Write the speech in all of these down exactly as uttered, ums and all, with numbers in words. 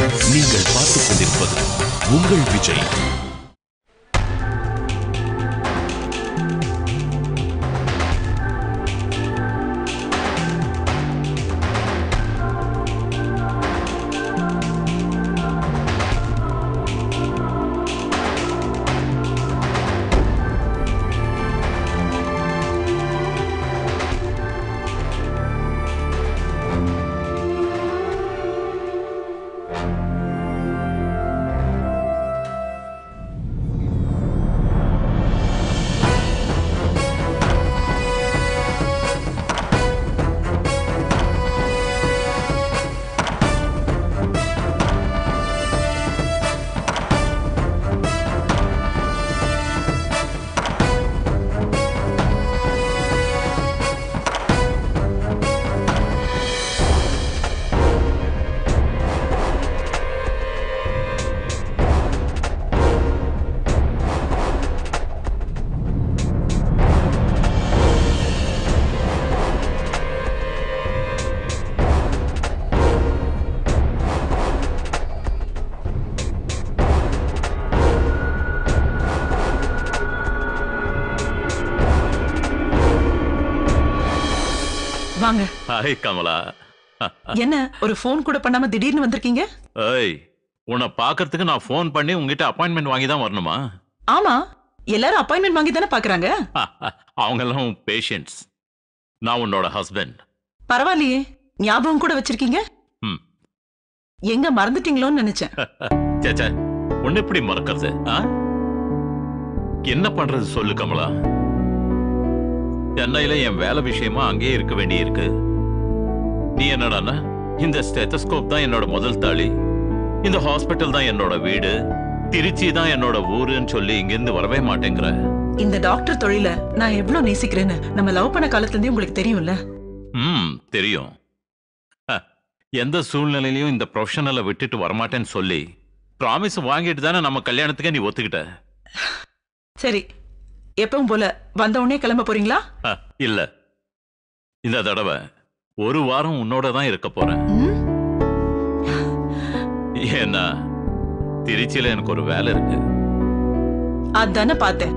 நீங்கள் பார்த்துக் கொண்டிருப்பது உங்கள் விஜய். வாங்க. ஹாய் கமலா. என்ன ஒரு ஃபோன் கூட பண்ணாம திடீர்னு வந்திருக்கீங்க? ஏய், உன்னை பார்க்கிறதுக்கு நான் ஃபோன் பண்ணி உங்ககிட்ட அப்பாயின்மெண்ட் வாங்கி தான் வரணுமா? ஆமா, எல்லாரும் அப்பாயின்மெண்ட் வாங்கி தானே பாக்குறாங்க. அவங்க எல்லாம் பேஷண்ட்ஸ். நான் உன்னோட ஹஸ்பண்ட். பரவாயில்லையே, ஞாபகம் கூட வச்சிருக்கீங்க. ம். எங்க மறந்துட்டீங்களோன்னு நினைச்சேன். சேச்சே, உன்னை எப்படி மறக்கிறது? என்ன பண்றது சொல்லு கமலா. சென்னையில என் வேலை விஷயமா அங்கேயே இருக்க வேண்டி இருக்கு. நீ என்னடானா, இந்த ஸ்டெத்தஸ்கோப் தான் என்னோட முதல் தாளி, இந்த ஹாஸ்பிட்டல் தான் என்னோட வீடு, திருச்சி தான் என்னோட ஊருன்னு சொல்லி இங்கிருந்து வரவே மாட்டேங்கிற. இந்த டாக்டர் தொழில நான் எவ்வளவு நேசிக்கிறேன்னு நம்ம லவ் பண்ண காலத்துல இருந்தே உங்களுக்கு தெரியும்ல? ம், தெரியும். எந்த சூழ்நிலையிலையும் இந்த ப்ரொஃபஷனலை விட்டுட்டு வரமாட்டேன்னு சொல்லி ப்ராமிஸ் வாங்கிட்டு தானே நம்ம கல்யாணத்துக்கே நீ ஒத்துக்கிட்ட. சரி, எப்பவும் போல வந்த உடனே கிளம்ப போறீங்களா? இல்ல, இந்த தடவை ஒரு வாரம் உன்னோட தான் இருக்க போறேன். ஏன்னா திருச்சியில எனக்கு ஒரு வேலை இருக்கு. அதானே பார்த்தேன்.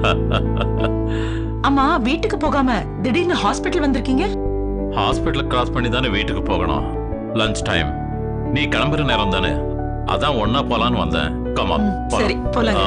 அம்மா, வீட்டுக்கு போகாம திடீர்னு ஹாஸ்பிட்டல் வந்திருக்கீங்க? ஹாஸ்பிட்டல் கிராஸ் பண்ணி தானே வீட்டுக்கு போகணும். Lunch time. நீ கிளம்புற நேரம் தானே, அதான் ஒன்னா போலான்னு வந்தேன். கமா. சரி, போலாம்.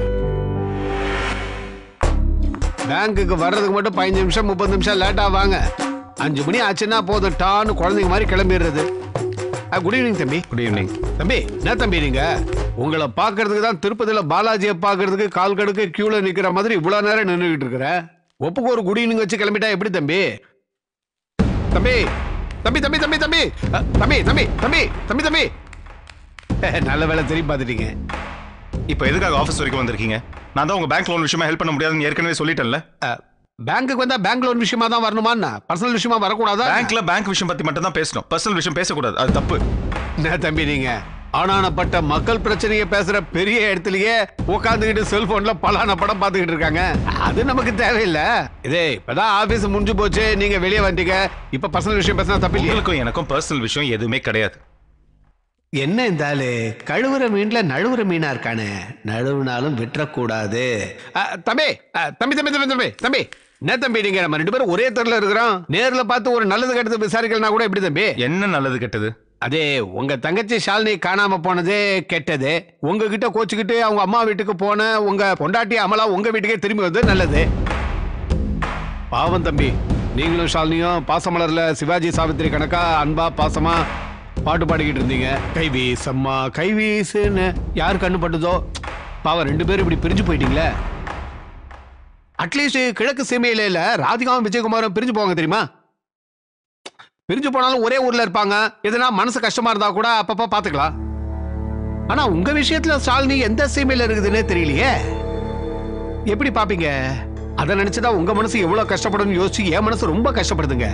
பேங்குக்கு வர்றதுக்கு மட்டும் பதினஞ்சு நிமிஷம் முப்பது நிமிஷம் லேட்டா வாங்க. அஞ்சு மணி ஆச்சுன்னா போதும், டான்னு குழந்தைங்க மாதிரி கிளம்பிடுறது. குட் ஈவினிங் தம்பி. குட் ஈவினிங் தம்பி. என்ன தம்பி நீங்க? உங்களை பாக்குறதுக்கு தான் திருப்பதியில பாலாஜியை பாக்குறதுக்கு கால் கடுக்கு கியூல நிக்கிற மாதிரி இவ்வளவு நேரம் நின்றுகிட்டு இருக்கிற. ஒப்புக்கு ஒரு குட் ஈவினிங் வச்சு கிளம்பிட்டா எப்படி தம்பி? தம்பி தம்பி தம்பி தம்பி தம்பி தம்பி தம்பி தம்பி தம்பி தம்பி நல்ல வேலை திரும்பி பார்த்துட்டீங்க. இப்போ எதுக்காக ஆஃபீஸ் வரைக்கும் வந்திருக்கீங்க? நான் தான் உங்க பேங்க் லோன் விஷயமா ஹெல்ப் பண்ண முடியாதுன்னு ஏற்கனவே சொல்லிட்டேன்ல. பேங்க்குக்கு வந்தா பேங்க் லோன் விஷயமா தான் வரணுமா? பர்சனல் விஷயமா வரக்கூடாதா? பேங்க்ல பேங்க் விஷயம் பத்தி மட்டும் தான் பேசணும், பர்சனல் விஷயம் பேசக்கூடாது. அது தப்பு. என்ன தம்பி நீங்க ஆனானப்பட்ட மக்கள் பிரச்சனையை பேசுற பெரிய இடத்துலயே உட்காந்துக்கிட்டு செல்போன்ல பலான படம் பார்த்துக்கிட்டு இருக்காங்க. அது நமக்கு தேவையில்லை. இதே இப்பதான் ஆபீஸ் முடிஞ்சு போச்சு, நீங்க வெளியே வந்துட்டீங்க. இப்ப பர்சனல் விஷயம் பேசினா தப்பு இல்லையா? உங்களுக்கும் எனக்கும் பர்சனல் விஷயம் எதுவுமே கிடையாது. என்ன இந்த ஆளு கழுவுற மீன்ல நழுவுற மீனா இருக்கானே, நழுவுனாலும் விட்டுறக்கூடாது. தம்பி தம்பி தம்பி தம்பி தம்பி தம்பி என்ன தம்பி நீங்க நம்ம ரெண்டு பேரும் ஒரே தெருல இருக்கிறோம். நேர்ல பார்த்து ஒரு நல்லது கெட்டது விசாரிக்கலாம் கூட எப்படி தம்பி? என்ன நல்லது கெட்டது? அதே உங்க தங்கச்சி ஷாலினி காணாம போனதே கெட்டது. உங்ககிட்ட கோச்சுக்கிட்டு அவங்க அம்மா வீட்டுக்கு போன உங்க பொண்டாட்டி அமலா உங்க வீட்டுக்கே திரும்பி வந்து நல்லது. பாவம் தம்பி, நீங்களும் ஷாலினியும் பாசமலர்ல சிவாஜி சாவித்திரி கணக்கா அன்பா பாசமா பாட்டு பாடிக்கிட்டு இருந்தீங்க. கைவீசம்மா கைவீசுன்னு யாரு கண்ணு பட்டுதோ பாவம் ரெண்டு பேரும் இப்படி பிரிஞ்சு போயிட்டீங்களே. அட்லீஸ்ட் கிழக்கு சீமையில இல்ல ராதிகாவும் விஜயகுமாரும் பிரிஞ்சு போவாங்க தெரியுமா? பிரிஞ்சு போனாலும் ஒரே ஊர்ல இருப்பாங்க. எதுனா மனசு கஷ்டமா இருந்தா கூட அப்பப்ப பாத்துக்கலாம். ஆனா உங்க விஷயத்துல ஷாலினி எந்த சீமையில இருக்குதுன்னே தெரியலையே. எப்படி பாப்பீங்க? அதை நினைச்சுதான் உங்க மனசு எவ்வளவு கஷ்டப்படும் யோசிச்சு என் மனசு ரொம்ப கஷ்டப்படுதுங்க.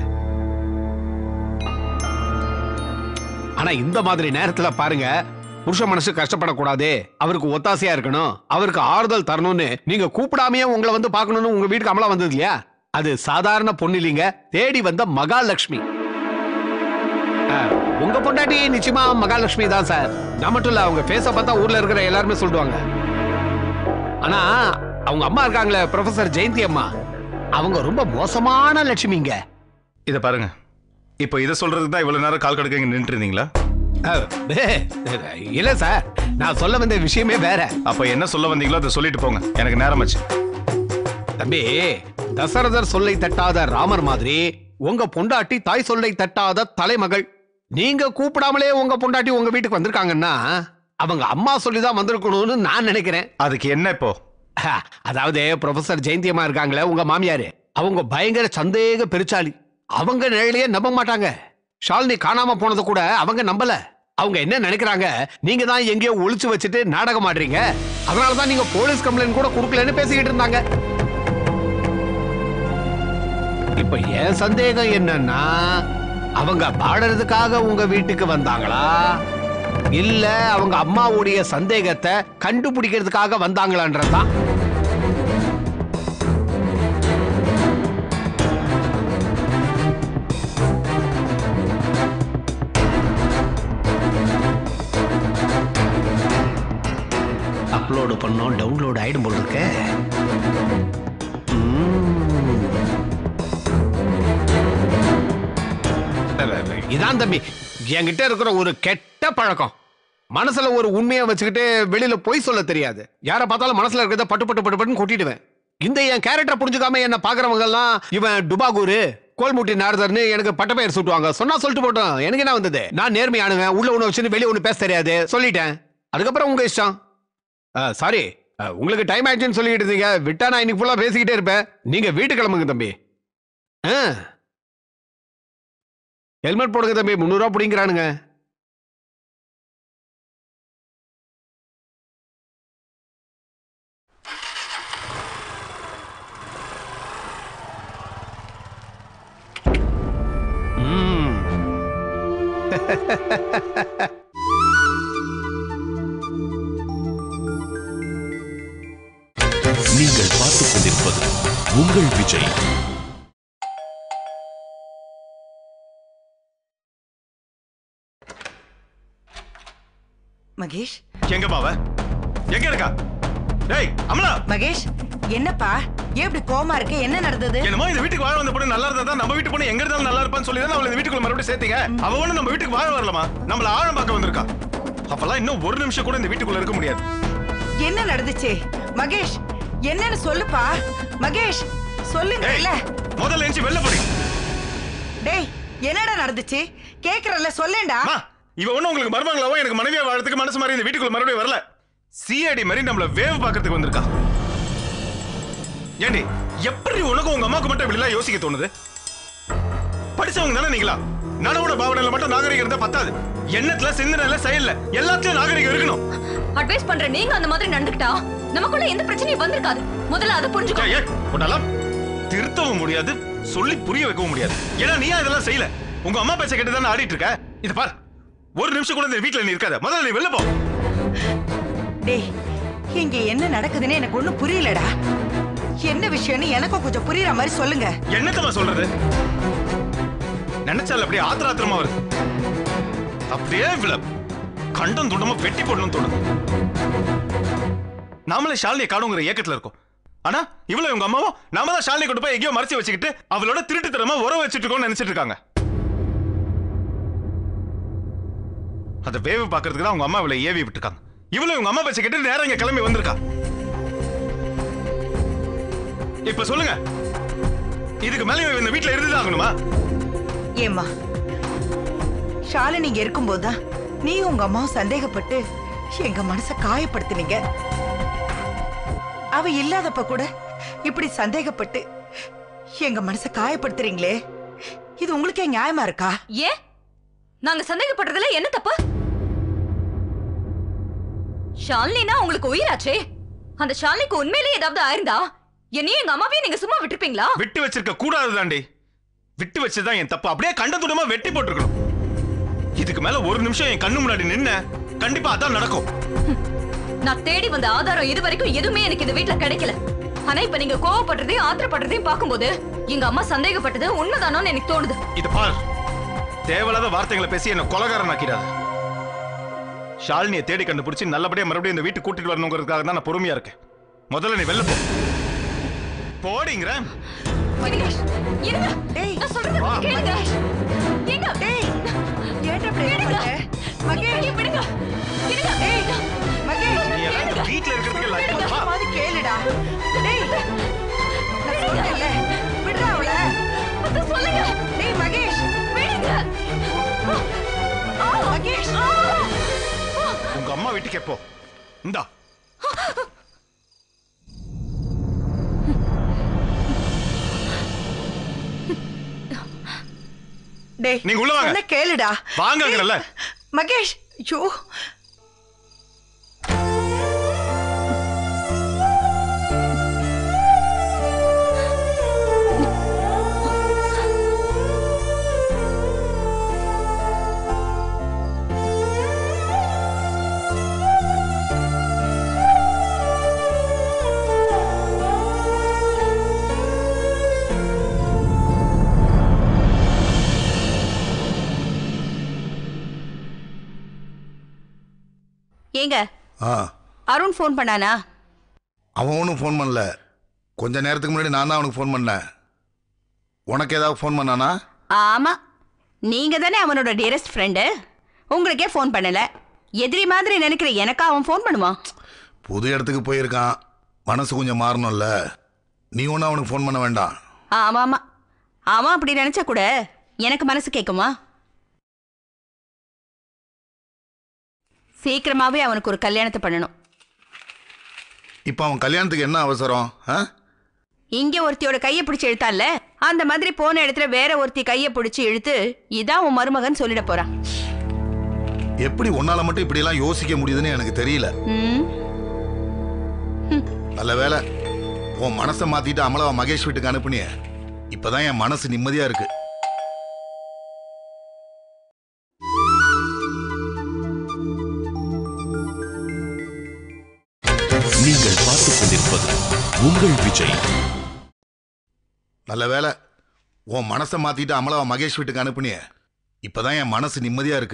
ஆனா இந்த மாதிரி நேரத்துல பாருங்க, புருஷ மனசு கஷ்டப்படக்கூடாது, அவருக்கு ஒத்தாசையா இருக்கணும், அவருக்கு ஆறுதல் தரணும்னு நீங்க கூப்பிடாமையே உங்களை வந்து பார்க்கணும்னு உங்க வீட்டுக்கு அமலா வந்தது இல்லையா? அது சாதாரண பொண்ணு இல்லைங்க, தேடி வந்த மகாலட்சுமி. உங்க பொண்டாட்டி நிச்சயமா மகாலட்சுமி தான் சார். நான் மட்டும் இல்ல, அவங்க ஃபேஸ பார்த்தா ஊர்ல இருக்கிற எல்லாருமே சொல்லுவாங்க. ஆனா அவங்க அம்மா இருக்காங்களே ப்ரொஃபசர் ஜெயந்தி அம்மா, அவங்க ரொம்ப மோசமான லட்சுமிங்க. இத பாருங்க, இப்போ இத சொல்றதுக்கு தான் இவ்வளவு நேரம் கால் கடுக்க இங்க நின்று இருந்தீங்களா? இல்ல சார், நான் சொல்ல வந்த விஷயமே வேற. அப்ப என்ன சொல்ல வந்தீங்களோ அதை சொல்லிட்டு போங்க, எனக்கு நேரம் ஆச்சு. தம்பி, தசரதர் சொல்லை தட்டாத ராமர் மாதிரி உங்க பொண்டாட்டி தாய் சொல்லை தட்டாத தலைமகள். நீங்க கூப்பிடாமலே உங்க பொண்டாட்டி உங்க வீட்டுக்கு வந்திருக்காங்கன்னா அவங்க அம்மா சொல்லிதான் வந்திருக்கணும்னு நான் நினைக்கிறேன். அதுக்கு என்ன இப்போ? அதாவது ப்ரொஃபசர் ஜெயந்தி அம்மா இருக்காங்களே உங்க மாமியாரு, அவங்க பயங்கர சந்தேக பெருச்சாலி. அவங்க நிலையிலேயே நம்ப மாட்டாங்க. ஷாலினி காணாம போனது கூட அவங்க நம்பல. அவங்க என்ன நினைக்கிறாங்க, நீங்க தான் எங்கேயோ ஒளிச்சு வச்சுட்டு நாடகம் ஆடுறீங்க, அதனாலதான் நீங்க போலீஸ் கம்ப்ளைண்ட் கூட கொடுக்கலன்னு பேசிக்கிட்டு இருந்தாங்க. இப்ப என் சந்தேகம் என்னன்னா, அவங்க பாடுறதுக்காக உங்க வீட்டுக்கு வந்தாங்களா, இல்ல அவங்க அம்மாவுடைய சந்தேகத்தை கண்டுபிடிக்கிறதுக்காக வந்தாங்களான்றதுதான். அப்லோடு பண்ணோம், டவுன்லோட் ஆயிடும் போல இருக்க. இதான் தம்பி என்கிட்ட இருக்கிற ஒரு கெட்ட பழக்கம். மனசுல ஒரு உண்மையை வச்சுக்கிட்டு வெளியில பொய் சொல்ல தெரியாது. யாரை பார்த்தாலும் மனசுல இருக்கிறத பட்டு பட்டு பட்டு பட்டுன்னு கொட்டிடுவேன். இந்த என் கேரக்டர் புரிஞ்சுக்காம என்ன பாக்குறவங்க எல்லாம் இவன் டுபாகூரு கோல்முட்டி நாரதர்னு எனக்கு பட்ட பெயர் சுட்டுவாங்க. சொன்னா சொல்லிட்டு போட்டோம், எனக்கு என்ன வந்தது? நான் நேர்மையானுவேன், உள்ள ஒண்ணு வச்சுன்னு வெளியே ஒண்ணு பேச தெரியாது, சொல்லிட்டேன். அதுக்கப்புறம் உங்க இஷ்டம். சாரி, உங்களுக்கு டைம் ஆயிடுச்சுன்னு சொல்லிட்டு இருந்தீங்க. விட்டா நான் இன்னைக்கு ஃபுல்லா பேசிக்கிட்டே இருப்பேன். நீங்க வீட்டு கிளம்புங்க தம்பி. ஹெல்மெட் போடுங்க தம்பி, முன்னூறு ரூபா பிடிங்கிறானுங்க. நீங்கள் பார்த்துக் கொண்டிருப்பது உங்கள் விஜய். மகேஷ், எங்க பாவ? எங்க இருக்கா? டேய் அமலா! மகேஷ் என்னப்பா ஏன் இப்படி கோமா இருக்க? என்ன நடந்தது? என்னமோ இந்த வீட்டுக்கு வாழ வந்த பொண்ணு நல்லா இருந்தா நம்ம வீட்டு பொண்ணு எங்க இருந்தாலும் நல்லா இருப்பான்னு சொல்லி தான் அவளை இந்த வீட்டுக்குள்ள மறுபடியும் சேர்த்தீங்க. அவ ஒண்ணு நம்ம வீட்டுக்கு வாழ வரலாமா? நம்மள ஆழம் பார்க்க வந்திருக்கா. அப்பெல்லாம் இன்னும் ஒரு நிமிஷம் கூட இந்த வீட்டுக்குள்ள இருக்க முடியாது. என்ன நடந்துச்சு மகேஷ்? என்னன்னு சொல்லுப்பா மகேஷ், சொல்லுங்க. இல்ல முதல்ல எஞ்சி வெளில போடி. டேய் என்னடா நடந்துச்சு கேக்குறல்ல, சொல்லேன்டா. இவ ஒண்ணு உங்களுக்கு மருமகளாவோ எனக்கு மனைவியா வாழறதுக்கு மனசு மாதிரி இந்த வீட்டுக்குள்ள மறுபடியும் வரல. சிஐடி மாதிரி நம்மள வேவ் பார்க்கறதுக்கு வந்திருக்கா. ஏண்டி எப்படி உனக்கு உங்க அம்மாக்கு மட்டும் இப்படி எல்லாம் யோசிக்க தோணுது? படிச்சவங்க தானே நீங்களா? நனவோட பாவனையில மட்டும் நாகரிகம் இருந்தா பத்தாது. எண்ணத்துல சிந்தனையில செயல்ல எல்லாத்தையும் நாகரிகம் இருக்கணும். அட்வைஸ் பண்ற நீங்க அந்த மாதிரி நடந்துக்கிட்டா நமக்குள்ள எந்த பிரச்சனையும் வந்திருக்காது. முதல்ல அதை புரிஞ்சுக்கோ. ஏய் உன்னால திருத்தவும் முடியாது, சொல்லி புரிய வைக்கவும் முடியாது. ஏன்னா நீ இதெல்லாம் செய்யல. உங்க அம்மா பேச்ச கேட்டு தானே ஆடிட்டு இருக்க. இத பார், ஒரு நிமிஷம் கூட இந்த வீட்டுல நீ இருக்காத. முதல்ல நீ வெளில போ. டேய் இங்க என்ன நடக்குதுன்னு எனக்கு ஒண்ணும் புரியலடா. என்ன விஷயம்னு எனக்கும் கொஞ்சம் புரியுற மாதிரி சொல்லுங்க. என்னத்தமா சொல்றது? நினைச்சால அப்படியே ஆத்திராத்திரமா வருது. அப்படியே கண்டம் துண்டமா வெட்டி போடணும் தோணுது. நாமளே ஷாலினியை காணுங்கிற ஏக்கத்துல இருக்கோம். ஆனா இவ்வளவு உங்க அம்மாவும் நாம தான் ஷாலினி கொண்டு போய் எங்கேயோ மறைச்சு வச்சுக்கிட்டு அவளோட திருட்டுத்தனமா உறவு வச்சுட்டு இருக்கோம்னு நினைச்சிட்டு இருக்காங்க. அதை வேவு பாக்குறதுக்கு தான் உங்க அம்மா இவளை ஏவி விட்டுருக்காங்க. இவ்வளவு உங்க அம்மா பேச்ச கேட்டு நேரம் இங்க கிளம்பி வந்திருக்கா. இப்ப சொல்லுங்க, இதுக்கு மேல இந்த வீட்டுல இருந்துதான் ஆகணுமா? ஏமா ஷாலினி இங்க இருக்கும்போதுதான் நீ உங்க அம்மாவும் சந்தேகப்பட்டு எங்க மனச காயப்படுத்தினீங்க. அவ இல்லாதப்ப கூட இப்படி சந்தேகப்பட்டு எங்க மனச காயப்படுத்துறீங்களே, இது உங்களுக்கே நியாயமா இருக்கா? ஏன் நாங்க சந்தேகப்படுறதுல என்ன தப்பு? ஷாலினினா உங்களுக்கு உயிராச்சே. அந்த ஷாலினிக்கு உண்மையிலேயே ஏதாவது ஆயிருந்தா என்னையும் எங்க அம்மாவையும் நீங்க சும்மா விட்டுருப்பீங்களா? விட்டு வச்சிருக்க கூடாது தாண்டி. விட்டு வச்சதான் என் தப்பு. அப்படியே கண்டதுடமா வெட்டி போட்டுருக்கணும். இதுக்கு மேல ஒரு நிமிஷம் என் கண்ணு முன்னாடி நின்ன கண்டிப்பா அதான் நடக்கும். நான் தேடி வந்த ஆதாரம் இது வரைக்கும் எதுவுமே எனக்கு இந்த வீட்டுல கிடைக்கல. ஆனா இப்ப நீங்க கோவப்படுறதையும் ஆத்திரப்படுறதையும் பார்க்கும்போது எங்க அம்மா சந்தேகப்பட்டது உண்மைதானோன்னு எனக்கு தோணுது. இது பார், தேவையில்லாத வார்த்தைகளை பேசி என்ன கொலகாரன் ஆக்கிடாத. ஷாலினியை தேடி கண்டுபிடிச்சு நல்லபடியா மறுபடியும் இந்த வீட்டுக்கு கூட்டிட்டு வரணுங்கிறதுக்காக தான் நான் பொறுமையா இருக்கேன். முதல்ல நீ வெளில போ. போடிங்கற. மகேஷ் இருங்க. டேய் நான் சொல்றது கேளுங்க. ஏங்க டேய் ஏன்டா பிரேக் பண்ணே? மகேஷ் விடுங்க. இருங்க. டேய் மகேஷ் நீ எல்லாம் வீட்ல இருக்கிறதுக்கு லைக் வா. மாதிரி கேளுடா. டேய் நான் சொல்றேன்ல விடுடா அவளை. அத சொல்லுங்க. டேய் மகேஷ் விடுங்க. மகேஷ் உங்க அம்மா வீட்டுக்கு போ. இந்தா டேய் நீங்க உள்ள வாங்க. என்ன கேளுடா. வாங்கங்கறல. மகேஷ் ஐயோ ஏங்க ஆ அருண் ஃபோன் பண்ணானா? அவன் ஒன்றும் ஃபோன் பண்ணல. கொஞ்ச நேரத்துக்கு முன்னாடி நான் தான் அவனுக்கு ஃபோன் பண்ணேன். உனக்கு ஏதாவது ஃபோன் பண்ணானா? ஆமா, நீங்க தானே அவனோட டியரஸ்ட் ஃப்ரெண்டு. உங்களுக்கே ஃபோன் பண்ணல. எதிரி மாதிரி நினைக்கிற எனக்கா அவன் ஃபோன் பண்ணுமா? புது இடத்துக்கு போயிருக்கான், மனசு கொஞ்சம் மாறணும்ல. நீ ஒன்றும் அவனுக்கு ஃபோன் பண்ண வேண்டாம். ஆமா ஆமா, அவன் அப்படி நினைச்சா கூட எனக்கு மனசு கேட்குமா? சீக்கிரமாவே அவனுக்கு ஒரு கல்யாணத்தை பண்ணணும். இப்போ அவன் கல்யாணத்துக்கு என்ன அவசரம்? இங்க ஒருத்தியோட கையை பிடிச்சு இழுத்தான்ல, அந்த மாதிரி போன இடத்துல வேற ஒருத்தி கையை பிடிச்சு இழுத்து இதான் உன் மருமகன் சொல்லிட போறான். எப்படி உன்னால மட்டும் இப்படி எல்லாம் யோசிக்க முடியுதுன்னு எனக்கு தெரியல. நல்ல வேலை உன் மனசை மாத்திட்டு அமலாவை மகேஷ் வீட்டுக்கு அனுப்புனிய. இப்பதான் என் மனசு நிம்மதியா இருக்கு. நீங்கள் பார்த்துக் கொண்டிருப்பது உங்கள் விஜய். நல்ல வேலை உன் மனசை மாத்திட்டு அமலாவை மகேஷ் வீட்டுக்கு அனுப்புனிய. இப்பதான் என் மனசு நிம்மதியா இருக்கு.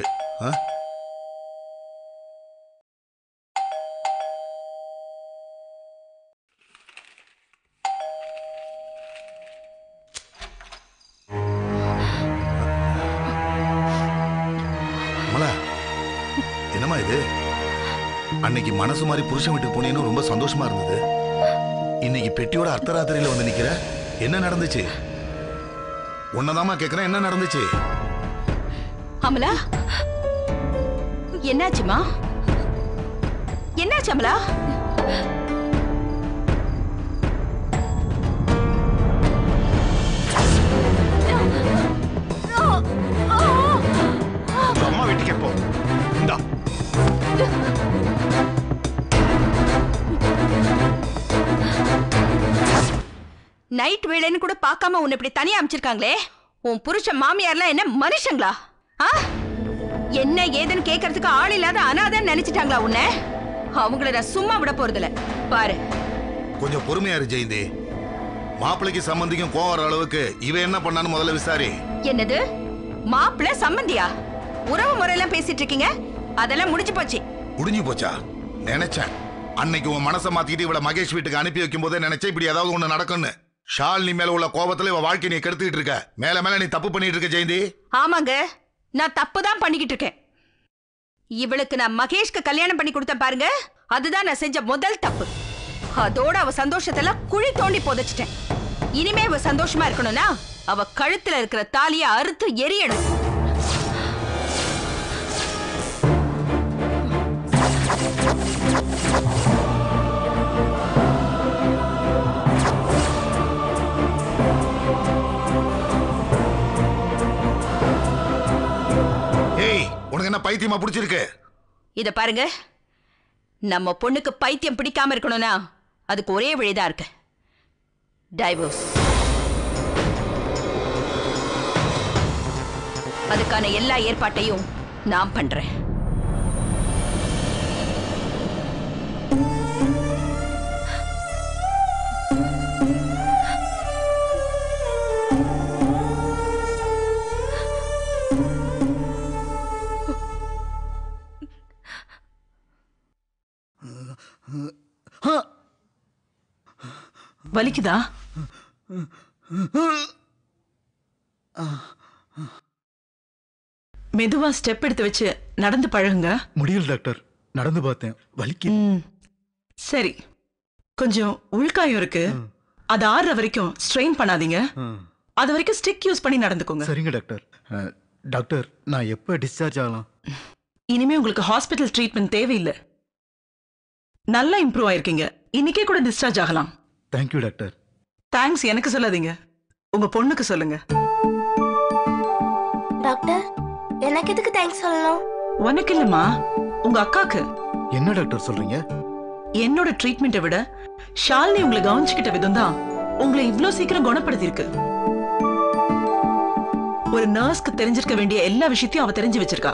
அமலா, என்னம்மா இது? அன்னைக்கு மனசு மாதிரி புருஷன் வீட்டுக்கு போனேன்னு ரொம்ப சந்தோஷமா இருந்தது. இன்னைக்கு பெட்டியோட அர்த்தராத்திரியில வந்து நிக்கிற. என்ன நடந்துச்சு? உன்னதாமா கேக்குறேன், என்ன நடந்துச்சு? அமலா, என்னாச்சுமா? என்னாச்சு அமலா? அம்மா வீட்டுக்கு போ. இந்தா நைட் வேளைன்னு கூட பார்க்காம உன்னை இப்படி தனியா அமைச்சிருக்காங்களே. உன் புருஷன் மாமியார்லாம் என்ன மனுஷங்களா? என்ன ஏதுன்னு கேட்கறதுக்கு ஆள் இல்லாத அனாதன்னு நினைச்சிட்டாங்களா உன்னை? அவங்கள நான் சும்மா விட போறதில்ல பாரு. கொஞ்சம் பொறுமையா இரு ஜெயந்தி. மாப்பிளைக்கு சம்பந்திக்கும் கோவம் வர அளவுக்கு இவ என்ன பண்ணான்னு முதல்ல விசாரி. என்னது மாப்பிள்ளை சம்பந்தியா? உறவு முறையெல்லாம் பேசிட்டு இருக்கீங்க, அதெல்லாம் முடிஞ்சு போச்சு. முடிஞ்சு போச்சா? நினைச்சேன் அன்னைக்கு உன் மனசை மாத்திட்டு இவளை மகேஷ் வீட்டுக்கு அனுப்பி வைக்கும் போதே நினைச்சேன் இப்படி ஏதாவது ஒண்ணு நடக்கும்னு. ஷாலினி மேல உள்ள கோபத்துல இவ வாழ்க்கை நீ கெடுத்துட்டு இருக்க. மேல மேல நீ தப்பு பண்ணிட்டு இருக்க ஜெயந்தி. ஆமாங்க, நான் தப்பு தான் பண்ணிக்கிட்டு இருக்கேன். இவளுக்கு நான் மகேஷ்க்கு கல்யாணம் பண்ணி கொடுத்த பாருங்க, அதுதான் நான் செஞ்ச முதல் தப்பு. அதோட அவ சந்தோஷத்தெல்லாம் குழி தோண்டி புதைச்சிட்டேன். இனிமே அவ சந்தோஷமா இருக்கணும்னா அவ கழுத்துல இருக்கிற தாலியை அறுத்து எரியணும். உனக்கு என்ன பைத்தியமா பிடிச்சிருக்கு? இத பாருங்க, நம்ம பொண்ணுக்கு பைத்தியம் பிடிக்காம இருக்கணும்னா அதுக்கு ஒரே வழிதான் இருக்கு, டைவோர்ஸ். அதுக்கான எல்லா ஏற்பாட்டையும் நான் பண்றேன். வலிக்குதா? மெதுவா ஸ்டெப் எடுத்து வச்சு நடந்து பழகுங்க. முடியல டாக்டர், நடந்து பார்த்தேன், வலிக்கு. சரி, கொஞ்சம் உள்காயம் இருக்கு, அது ஆறுற வரைக்கும் ஸ்ட்ரெயின் பண்ணாதீங்க. அது வரைக்கும் ஸ்டிக் யூஸ் பண்ணி நடந்துக்கோங்க. சரிங்க டாக்டர். டாக்டர், நான் எப்ப டிஸ்சார்ஜ் ஆகலாம்? இனிமே உங்களுக்கு ஹாஸ்பிட்டல் ட்ரீட்மெண்ட் தேவையில்லை. நல்லா இம்ப்ரூவ் ஆயிருக்கீங்க. இன்னைக்கே கூட டிஸ்சார்ஜ் ஆகலாம். Thank you doctor. தேங்க்ஸ் எனக்கு சொல்லாதீங்க, உங்க பொண்ணுக்கு சொல்லுங்க. டாக்டர், எனக்கு எதுக்கு தேங்க்ஸ் சொல்லணும்? உனக்கு இல்லம்மா, உங்க அக்காக்கு. என்ன டாக்டர் சொல்றீங்க? என்னோட ட்ரீட்மெண்ட்டை விட ஷாலினி உங்களை கவனிச்சுக்கிட்ட விதம் தான் உங்களை இவ்ளோ சீக்கிரம் குணப்படுத்தி இருக்கு. ஒரு நர்ஸ்க்கு தெரிஞ்சிருக்க வேண்டிய எல்லா விஷயத்தையும் அவ தெரிஞ்சு வச்சிருக்கா.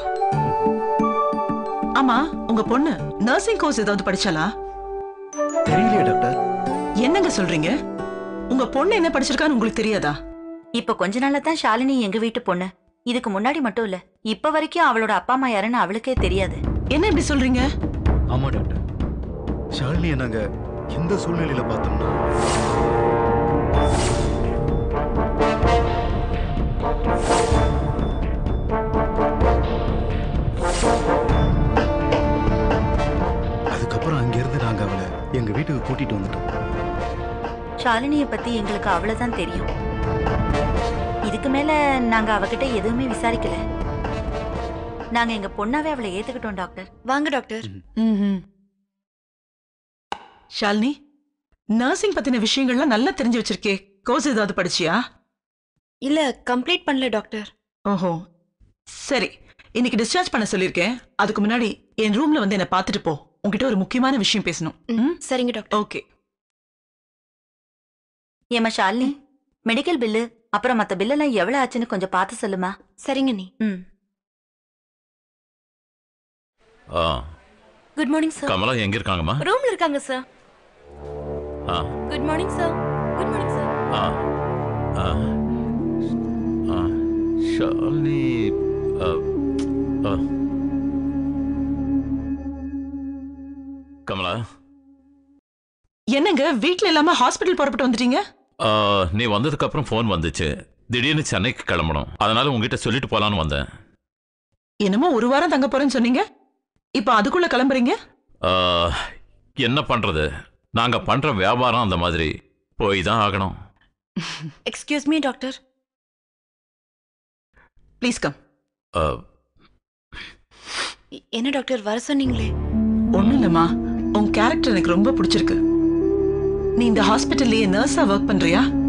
ஆமா, உங்க பொண்ணு நர்சிங் கோர்ஸ் ஏதாவது படிச்சாலா? தெரியலையே டாக்டர். என்னங்க சொல்றீங்க? உங்க பொண்ணு என்ன படிச்சிருக்கான்னு உங்களுக்கு தெரியாதா? இப்ப கொஞ்ச நாளா தான் ஷாலினி எங்க வீட்டு பொண்ணு. இதுக்கு முன்னாடி மட்டும் இல்ல, இப்ப வரைக்கும் அவளோட அப்பா அம்மா யாருன்னு அவளுக்கே தெரியாது. என்ன இப்படி சொல்றீங்க? ஆமா டாக்டர், ஷாலினியை நாங்க எந்த சூழ்நிலையில பார்த்தோம்னா அதுக்கப்புறம் அங்கிருந்து நாங்க அவளை எங்க வீட்டுக்கு கூட்டிட்டு வந்துட்டோம். ஷாலினியை பத்தி எங்களுக்கு அவ்வளவுதான் தெரியும். இதுக்கு மேல நாங்க அவகிட்ட எதுவுமே விசாரிக்கல. நாங்க எங்க பொண்ணாவே அவளை ஏத்துக்கிட்டோம் டாக்டர். வாங்க டாக்டர். ஷாலினி, நர்சிங் பத்தின விஷயங்கள்லாம் நல்லா தெரிஞ்சு வச்சிருக்கே. கோர்ஸ் ஏதாவது படிச்சியா? இல்ல, கம்ப்ளீட் பண்ணல டாக்டர். ஓஹோ, சரி. இன்னைக்கு டிஸ்சார்ஜ் பண்ண சொல்லிருக்கேன். அதுக்கு முன்னாடி என் ரூம்ல வந்து என்ன பாத்துட்டு போ. உங்ககிட்ட ஒரு முக்கியமான விஷயம் பேசணும். சரிங்க டாக்டர். ஓகே. ஏமா ஷாலினி, மெடிக்கல் பில்லு அப்புறம் மத்த பில்லெல்லாம் எவ்வளவு ஆச்சுன்னு கொஞ்சம் பார்த்து சொல்லுமா. சரிங்க நீ. ம். ஆ, குட் மார்னிங் சார். கமலா எங்க இருக்காங்கம்மா? ரூம்ல இருக்காங்க சார். ஆ, good morning sir. Good morning sir. ஆ, ஆ, ஆ, ஷாலினி. ஆ, ஆ. கமலா, என்னங்க வீட்ல இல்லாம ஹாஸ்பிட்டல் புறப்பட்டு வந்துட்டீங்க? ஆ, நீ வந்ததுக்கு அப்புறம் ஃபோன் வந்துச்சு. திடீர்னு சென்னைக்கு கிளம்பணும், அதனால உங்ககிட்ட சொல்லிட்டு போலான்னு வந்தேன். என்னமோ ஒரு வாரம் தங்க போறேன்னு சொன்னீங்க, இப்ப அதுக்குள்ள கிளம்புறீங்க? ஆ, என்ன பண்றது, நாங்க பண்ற வியாபாரம் அந்த மாதிரி, போய் தான் ஆகணும். Excuse me doctor. Please come. என்ன டாக்டர் வர சொன்னீங்களே? ஒண்ணும் இல்லம்மா, உன் கேரக்டர் எனக்கு ரொம்ப பிடிச்சிருக்கு. நீ இந்த ஹாஸ்பிட்டல்லயே நர்ஸா ஒர்க் பண்றியா?